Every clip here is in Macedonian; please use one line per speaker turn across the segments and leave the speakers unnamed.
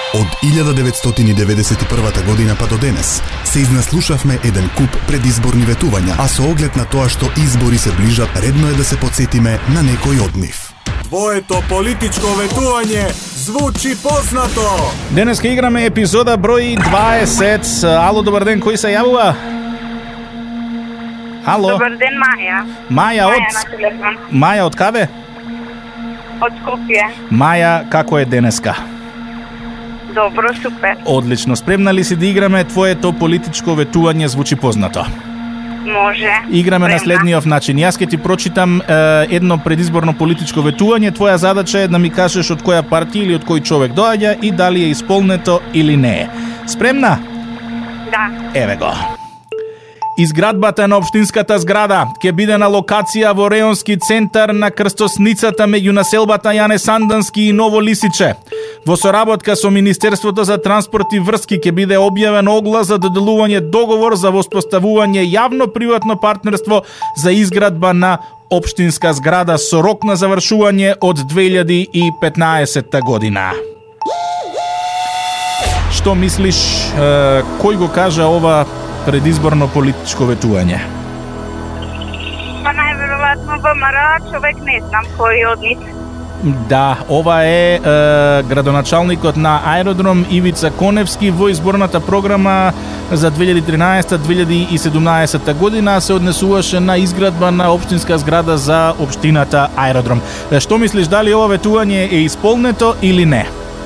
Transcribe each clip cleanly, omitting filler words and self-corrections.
Од 1991 година па до денес се изнаслушавме еден куп предизборни ветувања, а со оглед на тоа што избори се ближат, редно е да се потсетиме на некој од нив.
Твоето политичко ветување звучи познато.
Денеска играме епизода број 20. Ало, добар ден, кој се јавува? Ало.
Добар ден, Маја.
Маја од каде?
Од Скопје.
Маја, како е денеска?
Добро, супер.
Одлично. Спремна ли си да играме твоето политичко ветување звучи познато?
Може.
Играме на следниот начин. Јас ќе ти прочитам едно предизборно политичко ветување. Твоја задача е да ми кажеш од која партија или од кој човек доаѓа и дали е исполнето или не е. Спремна?
Да.
Еве го. Изградбата на општинската зграда ќе биде на локација во реонски центар на крстосницата меѓу населбата Јане Сандански и Ново Лисиче. Во соработка со Министерството за транспорт и врски ќе биде објавен оглас за доделување договор за воспоставување јавно-приватно партнерство за изградба на општинска зграда со рок на завршување од 2015 година. Што мислиш, кој го кажа ова предизборно политичко ветување?
Па најверојатно ВМРО, човек не знам кој од нив.
Да, ова е градоначалникот на Аеродром Ивица Коневски во изборната програма за 2013-2017 година се однесуваше на изградба на општинска зграда за општината Аеродром. Што мислиш, дали ова ветување е исполнето или не?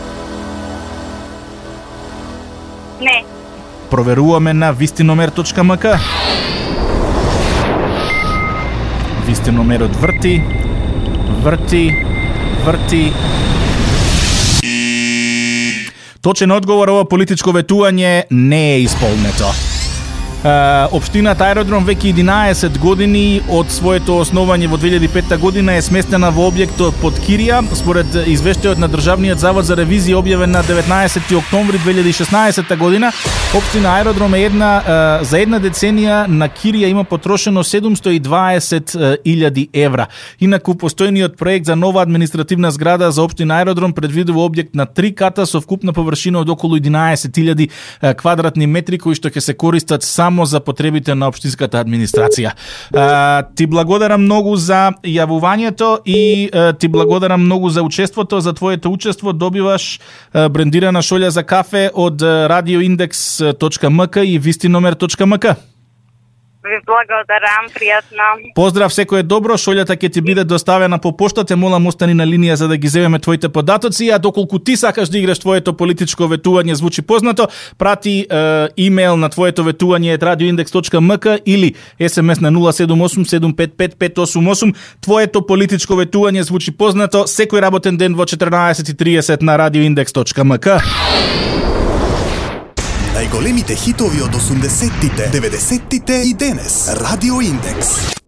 Не.
Проверуваме на вистиномер.мк. Вистиномерот врти. Точен одговор, ова политичко ветување не е исполнето. Општината Аеродром веќе 11 години од своето основање во 2005 година е сместена во објектот под кирија. Според извештајот на Државниот завод за ревизија објавен на 19 октомври 2016 година, општина Аеродром е за една деценија на кирија има потрошено 720.000 евра. Инаку постојниот проект за нова административна зграда за општина Аеродром предвидува објект на 3 ката со вкупна површина од околу 11.000 квадратни метри кои што ќе се користат само за потребите на општинската администрација. Ти благодарам многу за јавувањето и ти благодарам многу за учеството. За твоето учество добиваш брендирана шолја за кафе од radioindex.mk и vistinomer.mk.
Ви благодарам, пријатно.
Поздрав, секој е добро. Шолјата ќе ти биде доставена по пошта. Те молам, остани на линија за да ги земеме твоите податоци. А доколку ти сакаш да играш твоето политичко ветување звучи познато, прати имейл на твоето ветување radioindex.mk или SMS на 078-755-588. Твоето политичко ветување звучи познато секој работен ден во 14:30 на radioindex.mk.
Најголемите хитови од 80-тите, 90-тите и денес. Радио Индекс.